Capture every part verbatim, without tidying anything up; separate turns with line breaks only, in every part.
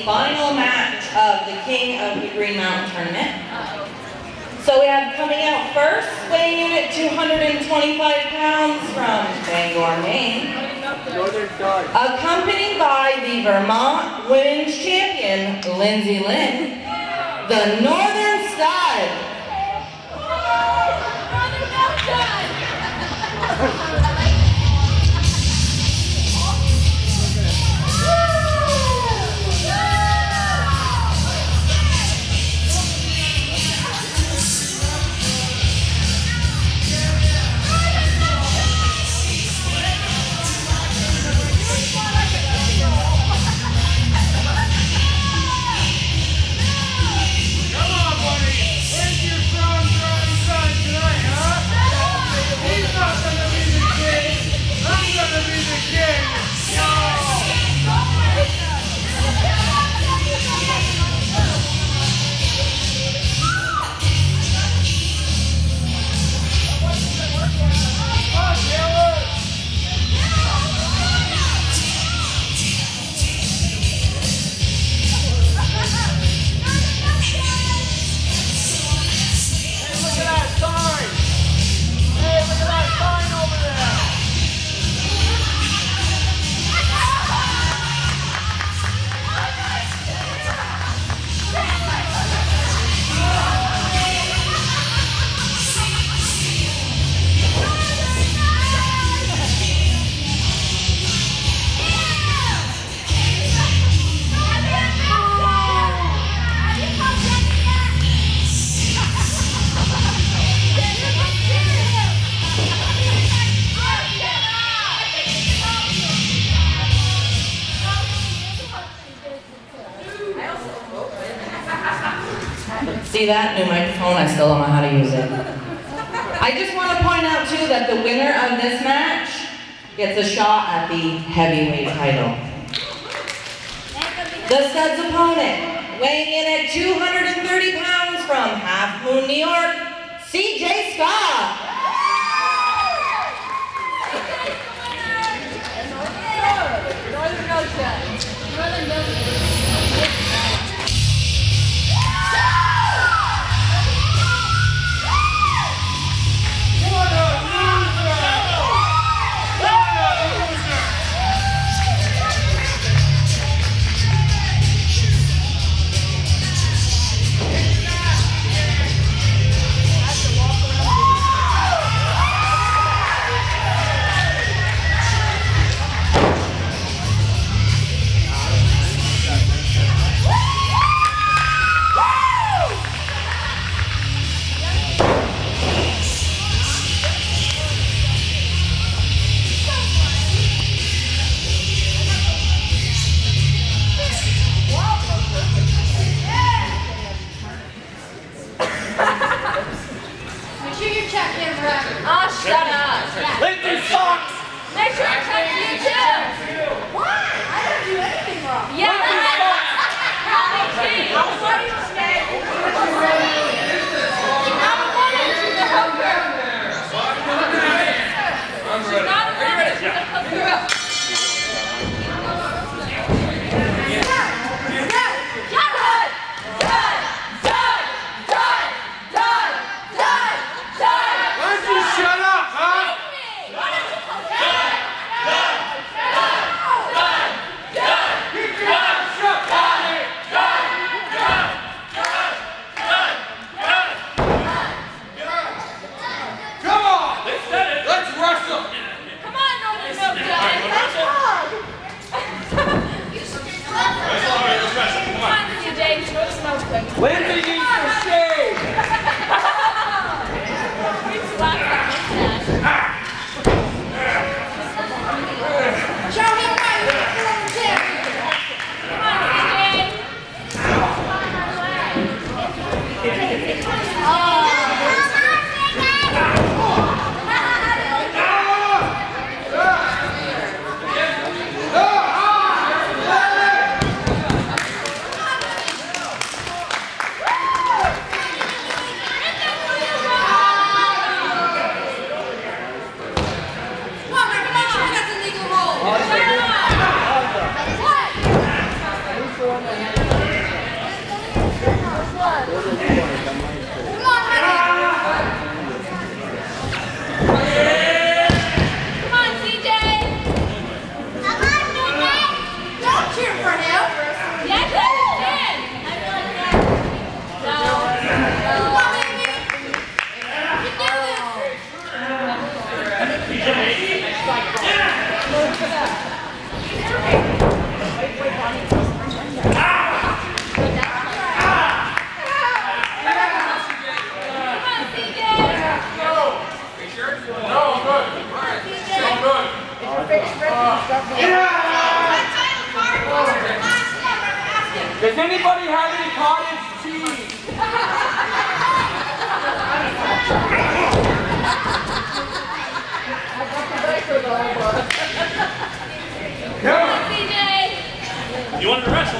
final match of the King of the Green Mountain Tournament. So we have coming out first, weighing in at two hundred twenty-five pounds from Bangor, Maine, accompanied by the Vermont Women's Champion, Lyndsay Lynn, the Northern Stud. See that new microphone? I still don't know how to use it. I just want to point out too that the winner of this match gets a shot at the heavyweight title. The stud's opponent, weighing in at two hundred thirty pounds from Half Moon, New York, C J Scott.
Northern Ocean. Northern Ocean.
Oh, shut up.
Lyndsay sucks!
Make sure I check you too.
What? I didn't do anything wrong.
Yeah, I was ready to stay. I'm a woman. She's a hooker. She's not a woman. She's a hooker.
Lyndsay needs to shave!
Show him right here.
Come on, C J. Oh.
anybody have any cottage cheese?
Come on, C J.
You wanted to wrestle?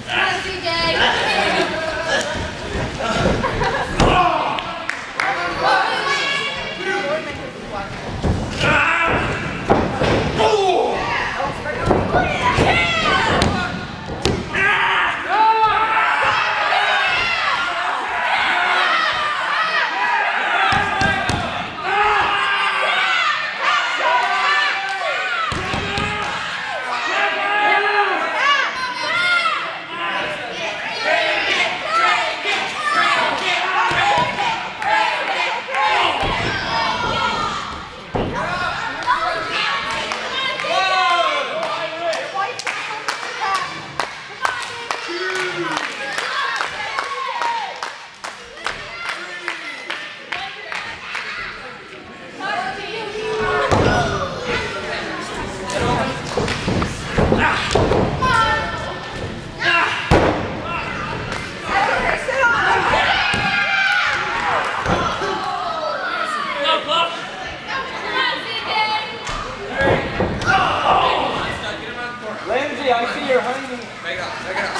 Come on, C J.
Lyndsay, I see your honey. Make up, make up.